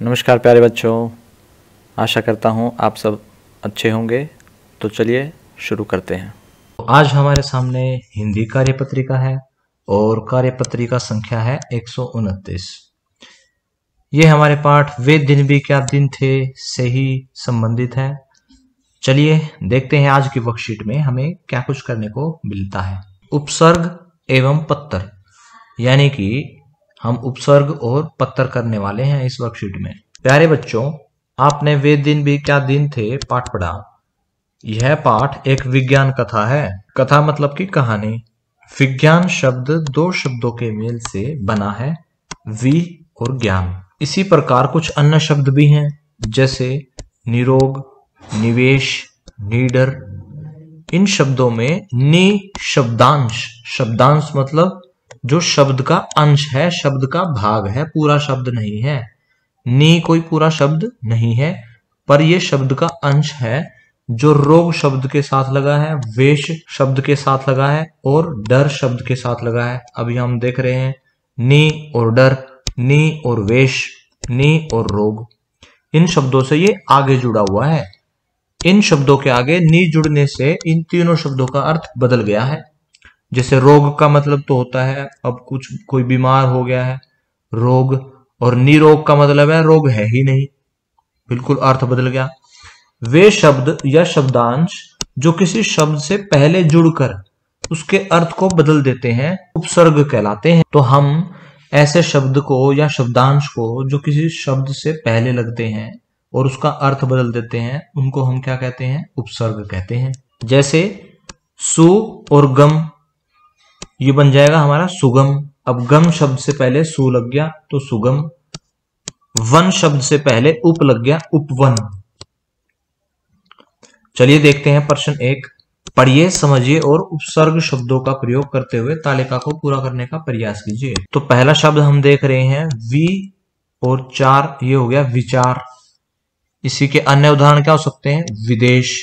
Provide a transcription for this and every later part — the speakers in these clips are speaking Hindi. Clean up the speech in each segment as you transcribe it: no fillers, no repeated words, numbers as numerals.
नमस्कार प्यारे बच्चों, आशा करता हूँ आप सब अच्छे होंगे। तो चलिए शुरू करते हैं। आज हमारे सामने हिंदी कार्यपत्रिका है और कार्यपत्रिका संख्या है 129। ये हमारे पाठ वे दिन भी क्या दिन थे से ही संबंधित है। चलिए देखते हैं आज की वर्कशीट में हमें क्या कुछ करने को मिलता है। उपसर्ग एवं पत्तर, यानी कि हम उपसर्ग और पत्तर करने वाले हैं इस वर्कशीट में। प्यारे बच्चों, आपने वे दिन भी क्या दिन थे पाठ पढ़ा। यह पाठ एक विज्ञान कथा है। कथा मतलब की कहानी। विज्ञान शब्द दो शब्दों के मेल से बना है, वि और ज्ञान। इसी प्रकार कुछ अन्य शब्द भी हैं, जैसे निरोग, निवेश, निडर। इन शब्दों में नि शब्दांश, शब्दांश मतलब जो शब्द का अंश है, शब्द का भाग है, पूरा शब्द नहीं है। नी कोई पूरा शब्द नहीं है, पर यह शब्द का अंश है जो रोग शब्द के साथ लगा है, वेश शब्द के साथ लगा है और डर शब्द के साथ लगा है। अभी हम देख रहे हैं नी और डर, नी और वेश, नी और रोग। इन शब्दों से ये आगे जुड़ा हुआ है। इन शब्दों के आगे नी जुड़ने से इन तीनों शब्दों का अर्थ बदल गया है। जैसे रोग का मतलब तो होता है अब कोई बीमार हो गया है, रोग, और निरोग का मतलब है रोग है ही नहीं, बिल्कुल अर्थ बदल गया। वे शब्द या शब्दांश जो किसी शब्द से पहले जुड़कर उसके अर्थ को बदल देते हैं उपसर्ग कहलाते हैं। तो हम ऐसे शब्द को या शब्दांश को जो किसी शब्द से पहले लगते हैं और उसका अर्थ बदल देते हैं, उनको हम क्या कहते हैं? उपसर्ग कहते हैं। जैसे सु और गम, ये बन जाएगा हमारा सुगम। अब गम शब्द से पहले सु लग गया तो सुगम। वन शब्द से पहले उप लग गया उपवन। चलिए देखते हैं प्रश्न 1। पढ़िए, समझिए और उपसर्ग शब्दों का प्रयोग करते हुए तालिका को पूरा करने का प्रयास कीजिए। तो पहला शब्द हम देख रहे हैं वि और चार, ये हो गया विचार। इसी के अन्य उदाहरण क्या हो सकते हैं? विदेश।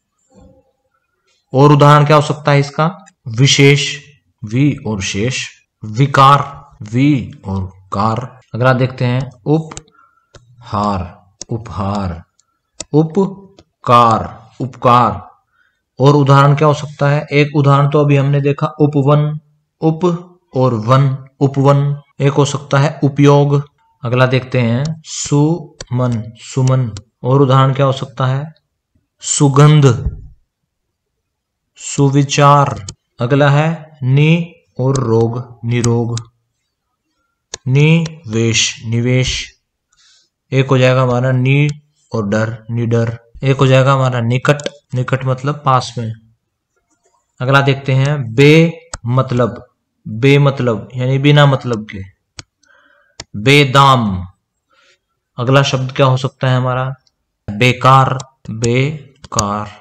और उदाहरण क्या हो सकता है इसका? विशेष, वि और शेष। विकार, वि और कार। अगला देखते हैं उपहार, उपहार। उपकार, उपकार। और उदाहरण क्या हो सकता है? एक उदाहरण तो अभी हमने देखा उपवन, उप और वन, उपवन। एक हो सकता है उपयोग। अगला देखते हैं सुमन, सुमन। और उदाहरण क्या हो सकता है? सुगंध, सुविचार। अगला है नि और रोग, निरोग। निवेश, निवेश। एक हो जाएगा हमारा नी और डर, निडर। एक हो जाएगा हमारा निकट, निकट मतलब पास में। अगला देखते हैं बेमतलब, बेमतलब यानी बिना मतलब के। बेदाम। अगला शब्द क्या हो सकता है हमारा? बेकार, बेकार।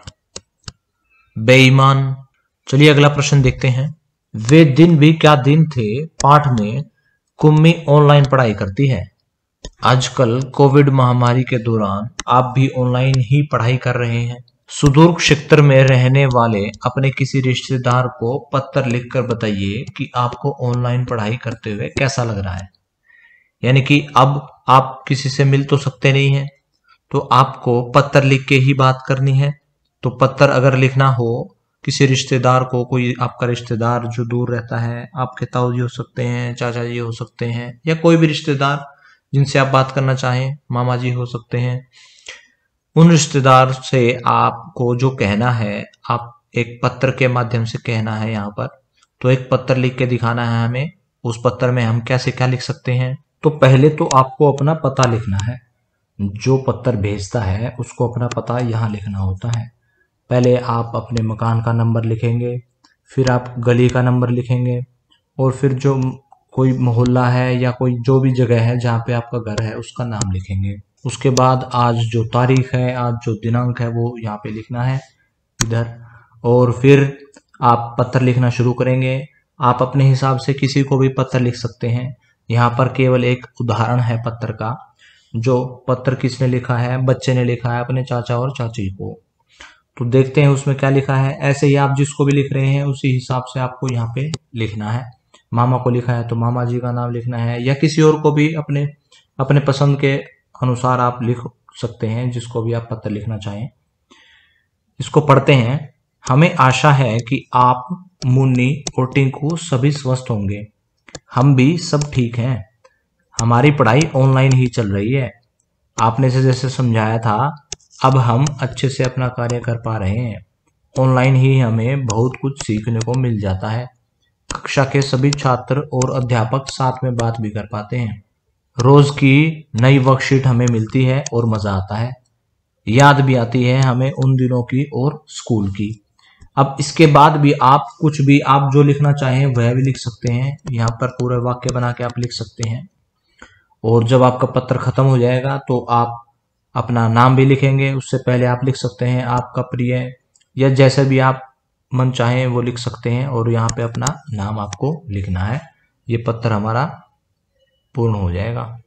बेईमान। चलिए अगला प्रश्न देखते हैं। वे दिन भी क्या दिन थे पाठ में कुम्मी ऑनलाइन पढ़ाई करती है। आजकल कोविड महामारी के दौरान आप भी ऑनलाइन ही पढ़ाई कर रहे हैं। सुदूर क्षेत्र में रहने वाले अपने किसी रिश्तेदार को पत्र लिखकर बताइए कि आपको ऑनलाइन पढ़ाई करते हुए कैसा लग रहा है। यानी कि अब आप किसी से मिल तो सकते नहीं हैं, तो आपको पत्र लिख के ही बात करनी है। तो पत्र अगर लिखना हो किसी रिश्तेदार को, कोई आपका रिश्तेदार जो दूर रहता है, आपके ताऊ जी हो सकते हैं, चाचा जी हो सकते हैं, या कोई भी रिश्तेदार जिनसे आप बात करना चाहें, मामा जी हो सकते हैं, उन रिश्तेदार से आपको जो कहना है, आप एक पत्र के माध्यम से कहना है यहाँ पर। तो एक पत्र लिख के दिखाना है हमें। उस पत्र में हम कैसे क्या लिख सकते हैं? तो पहले तो आपको अपना पता लिखना है। जो पत्र भेजता है उसको अपना पता यहाँ लिखना होता है। पहले आप अपने मकान का नंबर लिखेंगे, फिर आप गली का नंबर लिखेंगे, और फिर जो कोई मोहल्ला है या कोई जो भी जगह है जहाँ पे आपका घर है उसका नाम लिखेंगे। उसके बाद आज जो तारीख है, आज जो दिनांक है, वो यहाँ पे लिखना है इधर। और फिर आप पत्र लिखना शुरू करेंगे। आप अपने हिसाब से किसी को भी पत्र लिख सकते हैं। यहाँ पर केवल एक उदाहरण है पत्र का। जो पत्र किसने लिखा है? बच्चे ने लिखा है अपने चाचा और चाची को। तो देखते हैं उसमें क्या लिखा है। ऐसे ही आप जिसको भी लिख रहे हैं उसी हिसाब से आपको यहाँ पे लिखना है। मामा को लिखा है तो मामा जी का नाम लिखना है, या किसी और को भी अपने पसंद के अनुसार आप लिख सकते हैं, जिसको भी आप पत्र लिखना चाहें। इसको पढ़ते हैं। हमें आशा है कि आप, मुन्नी और टिंकू सभी स्वस्थ होंगे। हम भी सब ठीक हैं। हमारी पढ़ाई ऑनलाइन ही चल रही है। आपने से जैसे समझाया था, अब हम अच्छे से अपना कार्य कर पा रहे हैं। ऑनलाइन ही हमें बहुत कुछ सीखने को मिल जाता है। कक्षा के सभी छात्र और अध्यापक साथ में बात भी कर पाते हैं। रोज की नई वर्कशीट हमें मिलती है और मजा आता है। याद भी आती है हमें उन दिनों की और स्कूल की। अब इसके बाद भी आप कुछ भी आप जो लिखना चाहें वह भी लिख सकते हैं। यहाँ पर पूरे वाक्य बना के आप लिख सकते हैं। और जब आपका पत्र खत्म हो जाएगा तो आप अपना नाम भी लिखेंगे। उससे पहले आप लिख सकते हैं आपका प्रिय, या जैसे भी आप मन चाहें वो लिख सकते हैं। और यहाँ पे अपना नाम आपको लिखना है। ये पत्र हमारा पूर्ण हो जाएगा।